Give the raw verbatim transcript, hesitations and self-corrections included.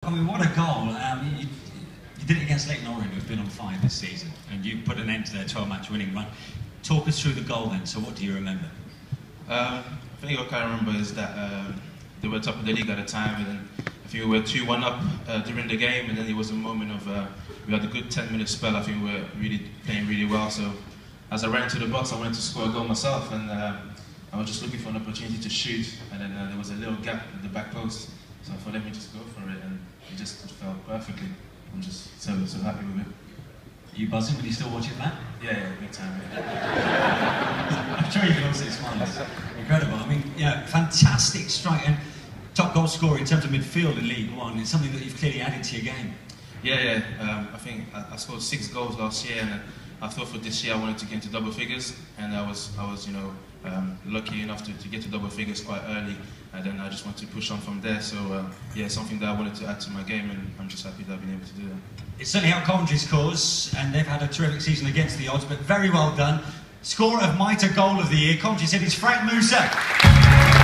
I mean, what a goal. Um, you, you did it against Leyton Orient, who've been on fire this season, and you put an end to their twelve match winning run. Talk us through the goal then, so what do you remember? Um, I think what I remember is that um, they were top of the league at the time, and then I think we were two one up uh, during the game, and then it was a moment of, uh, we had a good ten minute spell. I think we were really playing really well, so as I ran into the box, I wanted to score a goal myself, and uh, I was just looking for an opportunity to shoot, and then uh, there was a little gap at the back post, so I thought, let me just go for it, and it just fell perfectly. I'm just so, so happy with it. Are you buzzing when you still watch it back? Yeah, yeah, big time. Yeah. I'm sure you can all see smiles. Incredible. I mean, yeah, fantastic strike, and top goal scorer in terms of midfield in League One. It's something that you've clearly added to your game. Yeah, yeah. Um, I think I, I scored six goals last year, and I thought for this year I wanted to get into double figures, and I was, I was, you know, um, lucky enough to, to get to double figures quite early, and then I just wanted to push on from there. So uh, yeah, something that I wanted to add to my game, and I'm just happy that I've been able to do that. It's certainly helped Coventry's cause, and they've had a terrific season against the odds, but very well done. Scorer of Mitre Goal of the Year, Coventry City's Frank Moussa.